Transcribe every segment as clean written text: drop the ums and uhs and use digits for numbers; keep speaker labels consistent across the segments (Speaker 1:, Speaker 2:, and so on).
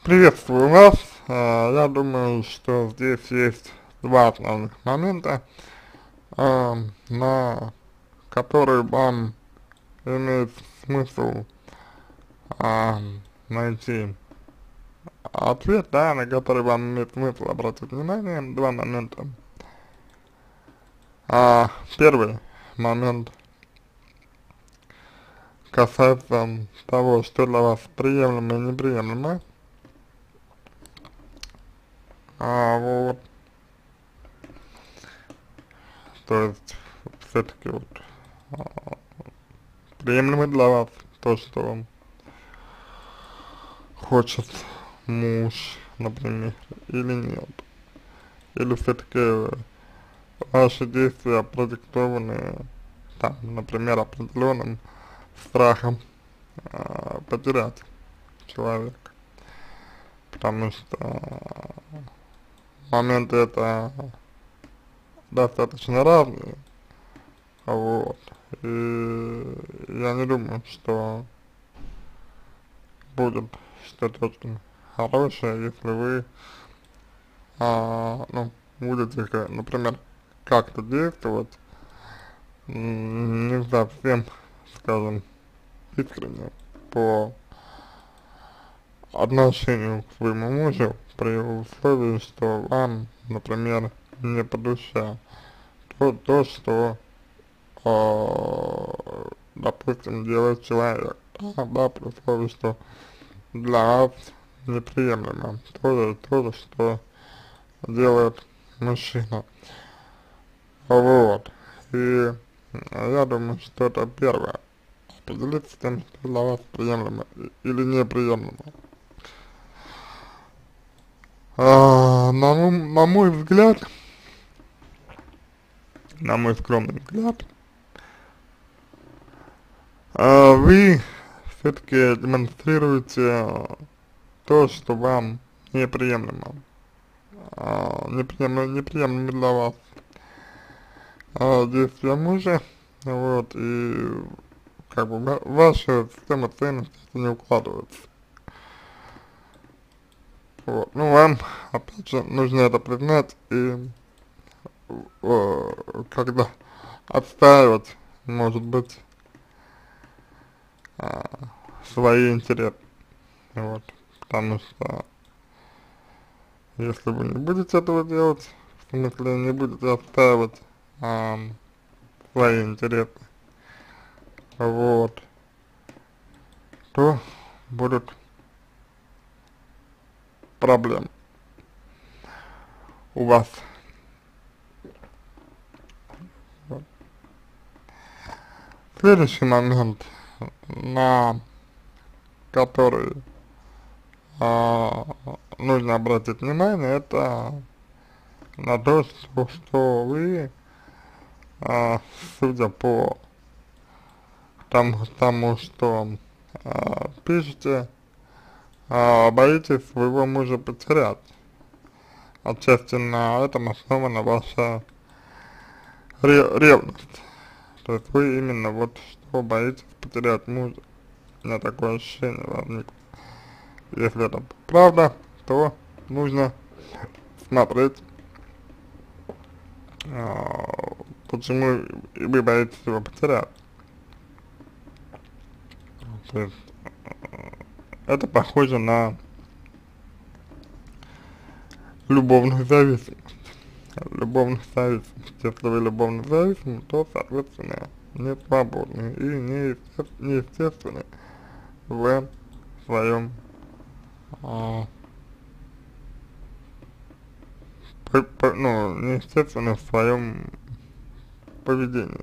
Speaker 1: Приветствую вас. Я думаю, что здесь есть два основных момента, на которые вам имеет смысл а, найти ответ, да, на который вам имеет смысл обратить внимание. Два момента. Первый момент касается того, что для вас приемлемо и неприемлемо. Вот, то есть все-таки вот приемлемо для вас то, что хочет муж, например, или нет. Или все-таки ваши действия продиктованы, там, например, определенным страхом потерять человека. Потому что моменты это достаточно разные. Вот. И я не думаю, что будет что-то очень хорошее, если вы, ну, будете, например, как-то действовать не совсем, скажем, искренне по отношению к своему мужу, при условии, что вам, например, не по душе то, что, допустим, делает человек, да, при условии, что для вас неприемлемо то, что делает мужчина. Вот. И я думаю, что это первое. Определиться с тем, что для вас приемлемо или неприемлемо. На мой взгляд, на мой скромный взгляд, вы все-таки демонстрируете то, что вам неприемлемо, неприемлемо для вас действия мужа, вот, и как бы ваша система ценностей это не укладывается. Вот. Ну, вам, опять же, нужно это признать и когда отстаивать, может быть, свои интересы, вот, потому что если вы не будете этого делать, в смысле не будете отстаивать свои интересы, вот, то будут проблемы у вас. Вот. Следующий момент, на который нужно обратить внимание, это на то, что вы, судя по тому что пишете, боитесь своего мужа потерять. Отчасти на этом основана ваша ревность. То есть вы именно вот что боитесь потерять мужа. У меня такое ощущение возникло. Если это правда, то нужно смотреть, почему вы боитесь его потерять. То есть это похоже на любовную зависимость. Любовную зависимость. Если вы любовно зависимы, то, соответственно, не свободны и неестественны в своем ну, неестественно в своем поведении.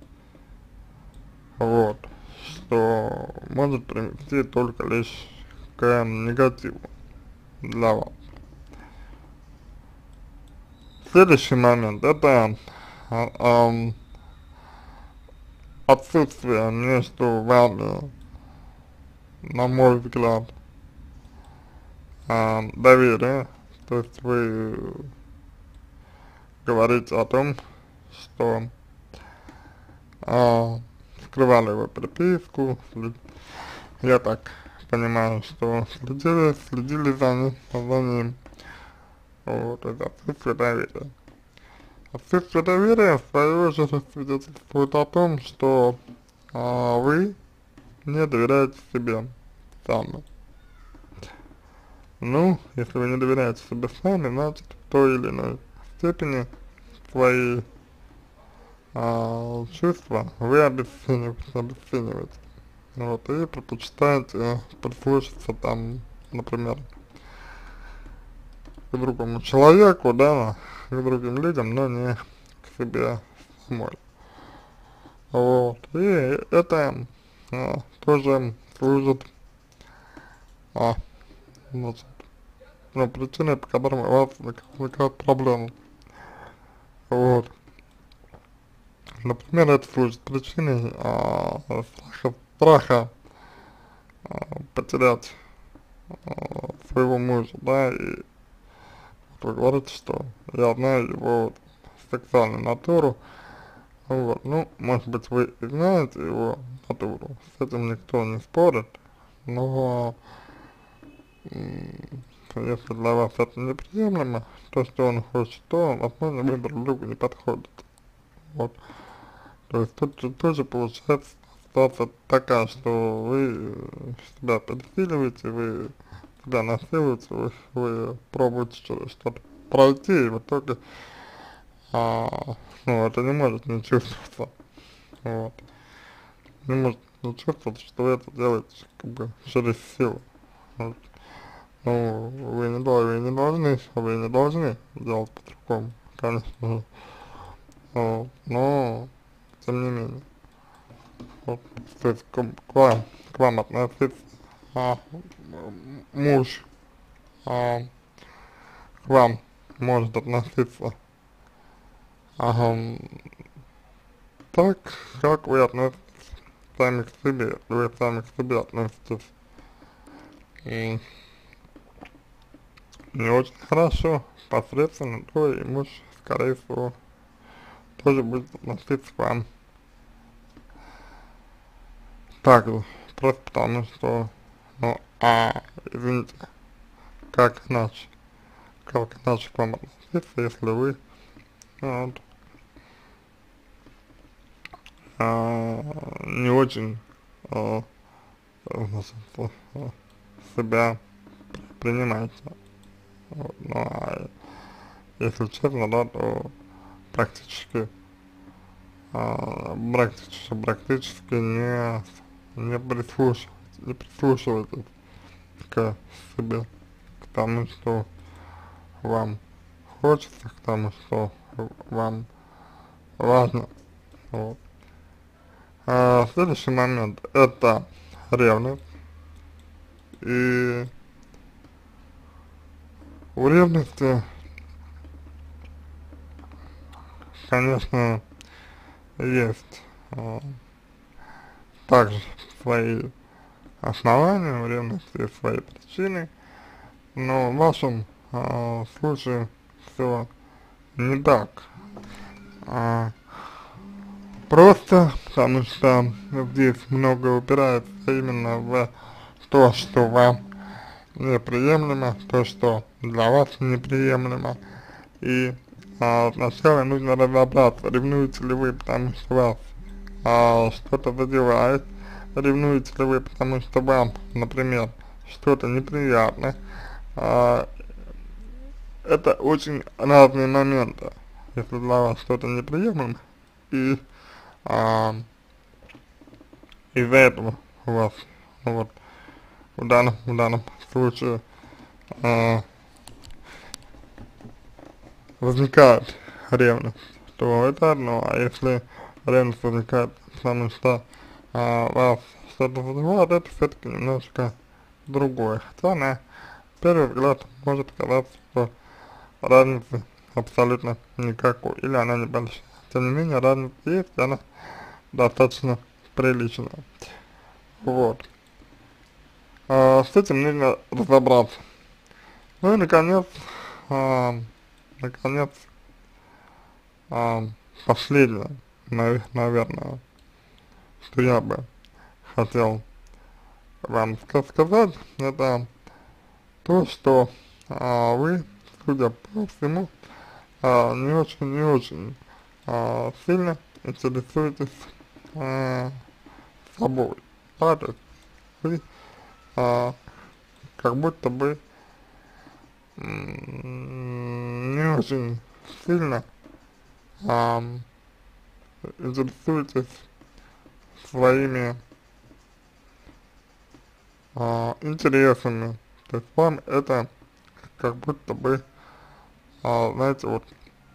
Speaker 1: Вот. Что может привести только лишь к негативу для вас. Следующий момент это отсутствие между вами, на мой взгляд, доверия. То есть вы говорите о том, что скрывали вы переписку, я так понимаю, что следили за ним. Вот, это отсутствие доверия. Отсутствие доверия, в свою очередь, свидетельствует о том, что вы не доверяете себе сами. Ну, если вы не доверяете себе сами, значит, в той или иной степени свои чувства вы обесцениваете. Вот, и предпочитаете прислушаться там, например, к другому человеку, да, к другим людям, но не к себе самой. Вот, и это тоже служит, а, значит, ну, причиной, по которой у вас возникают проблемы. Вот. Например, это служит причиной страха потерять своего мужа, да, и вот вы говорите, что я знаю его вот сексуальную натуру, вот, ну, может быть, вы и знаете его натуру, с этим никто не спорит, но если для вас это неприемлемо, то, что он хочет, то, возможно, вы друг другу не подходите. Вот. То есть тут тоже получается ситуация такая, что вы себя пересиливаете, вы себя насилуете, вы пробуете что-то пройти, и в итоге, ну, это не может не чувствоваться. Вот. Не может не чувствоваться, что вы это делаете как бы через силу. Вот. Ну, вы не должны делать по-другому, конечно же. Вот. Но, тем не менее, вот, то есть к вам относится муж, а, к вам может относиться ага, так, как вы относитесь сами к себе, вы сами к себе относитесь и не очень хорошо, посредственно, то и муж, скорее всего, тоже будет относиться к вам так же, просто потому что, ну, извините, как иначе, как иначе к вам относиться, если вы, вот, не очень, значит, себя принимаете. Вот, ну, если честно, да, то практически, практически не прислушивайтесь к себе, к тому, что вам хочется, к тому, что вам важно. Вот. Следующий момент это ревность. И у ревности, конечно, есть также свои основания, у ревности есть свои причины, но в вашем случае все не так. А, просто потому что здесь много упирается именно в то, что вам неприемлемо, то, что для вас неприемлемо. И сначала нужно разобраться, ревнуете ли вы, потому что вас что-то задевает, ревнуете ли вы, потому что вам, например, что-то неприятно. А, это очень разные моменты. Если для вас что-то неприемлемо, и из-за этого у вас, вот, в данном случае возникает ревность, то это одно, а если ревность возникает, потому что вас что-то задевает, это все-таки немножко другое, хотя на первый взгляд может казаться, что разницы абсолютно никакой, или она небольшая, тем не менее разница есть, и она достаточно приличная, вот, с этим нужно разобраться. Ну и наконец, последнее, наверное, что я бы хотел вам сказать, это то, что вы, судя по всему, не очень сильно интересуетесь собой, да, то есть вы как будто бы не очень сильно интересуетесь своими интересами, то есть вам это как будто бы, знаете, вот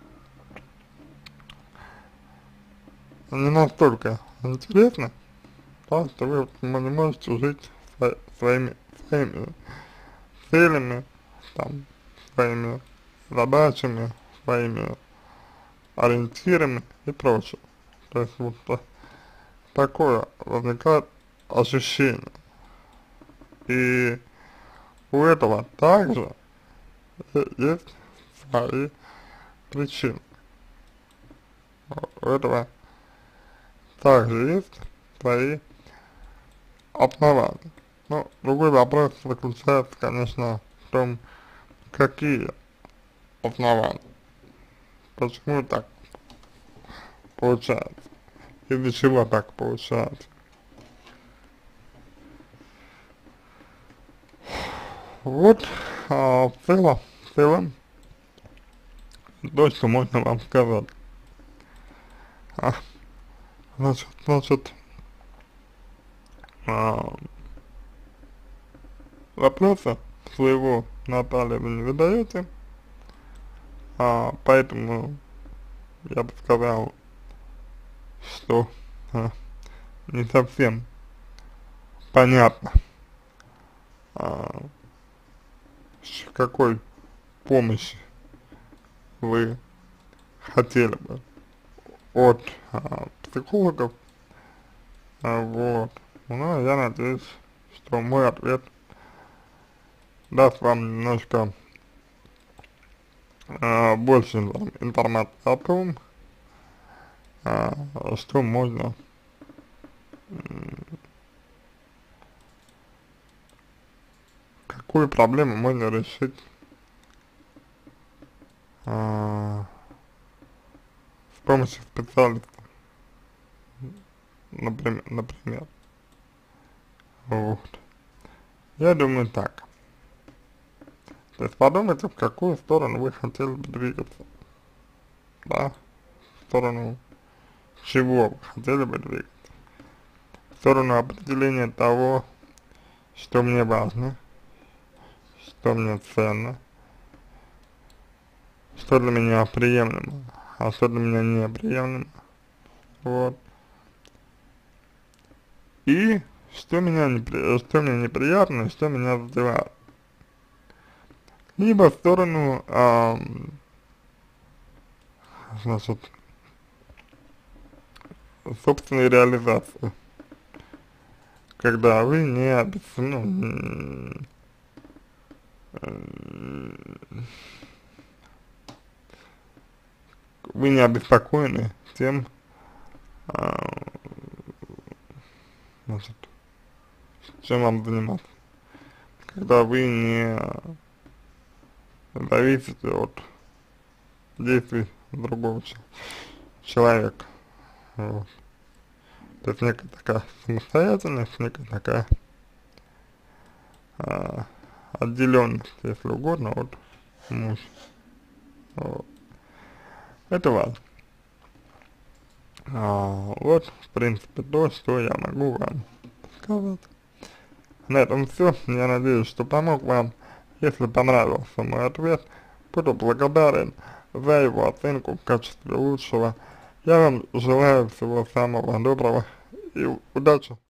Speaker 1: не настолько интересно, да, что вы вот не можете жить своими целями, там, своими задачами, своими ориентирами и прочее. То есть вот такое возникает ощущение. И у этого также есть свои причины. У этого также есть свои основания. Но другой вопрос заключается, конечно, в том, какие основания, почему так получается, из-за чего так получается. Вот, в целом, то, что можно вам сказать. А, значит, а, вопроса своего Наталья вы не задаете, поэтому я бы сказал, что не совсем понятно, а, какой помощи вы хотели бы от психологов, вот. Ну, я надеюсь, что мой ответ даст вам немножко больше информации о том, что можно какую проблему можно решить с помощью специалиста, например. Вот. Я думаю так. То есть подумайте, в какую сторону вы хотели бы двигаться. Да? В сторону чего вы хотели бы двигаться. В сторону определения того, что мне важно, что мне ценно, что для меня приемлемо, а что для меня неприемлемо. Вот. И что мне неприятно, что меня задевает. Либо в сторону, значит, собственной реализации. Когда вы вы не обеспокоены тем, значит, чем вам заниматься. Когда вы не зависите от действий другого человека. Вот. То есть некая такая самостоятельность, некая такая отделенность, если угодно, от мужа. Вот. Это важно. Вот, в принципе, то, что я могу вам сказать. На этом все. Я надеюсь, что помог вам. Если понравился мой ответ, буду благодарен за его оценку в качестве лучшего. Я вам желаю всего самого доброго и удачи.